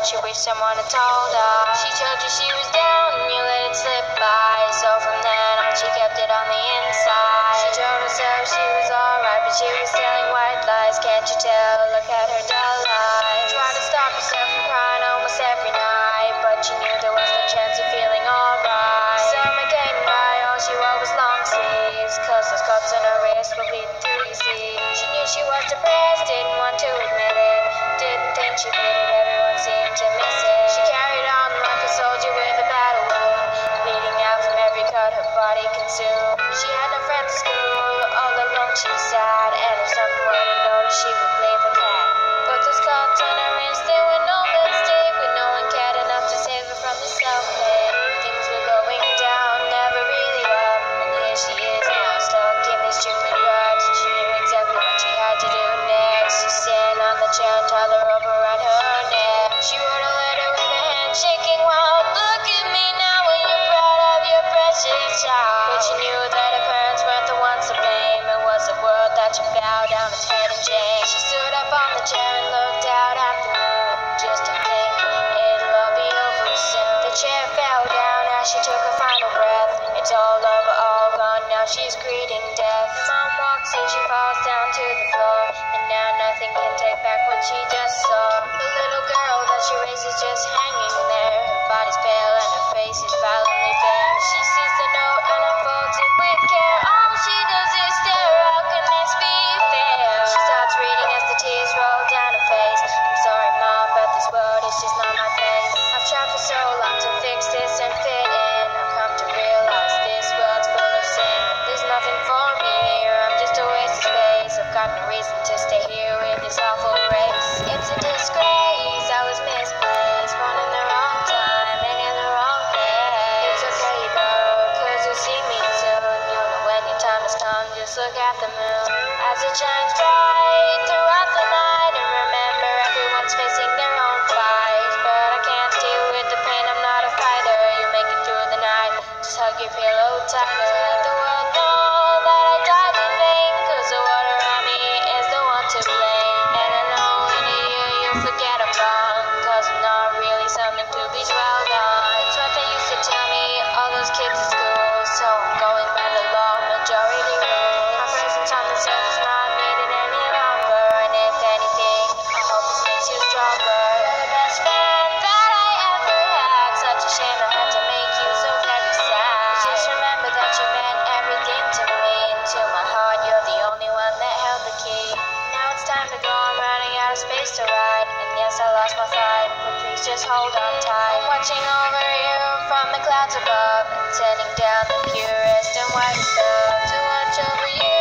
She wished someone had told her. She told you she was down and you let it slip by. So from then on she kept it on the inside. She told herself she was alright, but she was telling white lies. Can't you tell? Look at her dull eyes. Tried to stop herself from crying almost every night, but she knew there was no chance of feeling alright. Summer came by, all she wore was long sleeves, 'cause those cuts on her wrist were bleeding through, you see. She knew she was depressed, didn't want to admit it. Didn't think she did it, everyone seemed to miss it. She carried on like a soldier with a battle wound, bleeding out from every cut her body consumed. She had no friends at school, all alone she was sad, and if someone were to notice she would blame the cat. But those cuts on her wrist, they were no mistake, when no one cared enough to save her from the self-hate. Things were going down, never really up, and here she is now, stuck in this stupid rut. She knew exactly what she had to do next. She sat on the chair and tied the rope around her neck. She wrote a letter with her hand shaking wild. Look at me now when you're proud of your precious child. But she knew that her parents weren't the ones to blame. It was the world that should bow down its head in shame. She stood up on the chair and looked out at the moon, just to think it'll all be over soon. The chair fell down as she took her final breath. It's all over, all gone, now she's greeting death. Her mom walks in, she falls down to the floor, and now nothing can take back what she just saw. The little girl that she raised is just hanging there. Her body's pale and her face is violently bare. She sees the note and unfolds it with care. All she does is stare. How can this be fair? She starts reading as the tears roll down her face. I'm sorry, Mom, but this world is just not my place. I've tried for so long to fix this and fit in. I've come to realize this world's full of sin. There's nothing for me here, I'm just a waste of space. I've got no reason to stay here with this awful race. It's a disgrace, I was misplaced, born in the wrong time and in the wrong place. It's okay though, 'cause you'll see me soon. You'll know when your time has come, just look at the moon as it shines bright throughout the night. And remember, everyone's facing their own fight, but I can't deal with the pain, I'm not a fighter. You'll make it through the night, just hug your pillow tighter. Let the world know that I died in vain, 'cause the world around me is the one to blame. And I know in a year you'll forget I'm wrong, 'cause I'm not really something to be dwelled on. It's what they used to tell me, all those kids at school, so I'm going by the law, majority rule. My presence on this earth is not needed any longer, and if anything, I hope this makes you stronger. You're the best friend that I ever had, such a shame I had to make you so very sad. Just remember that you meant everything to me, and to my heart you're the only one that held the key. Now it's time to go, I'm running out of space to ride, and yes, I lost my fight, but please just hold on tight. I'm watching over you from the clouds above, and sending down the purest and whitest love to watch over you.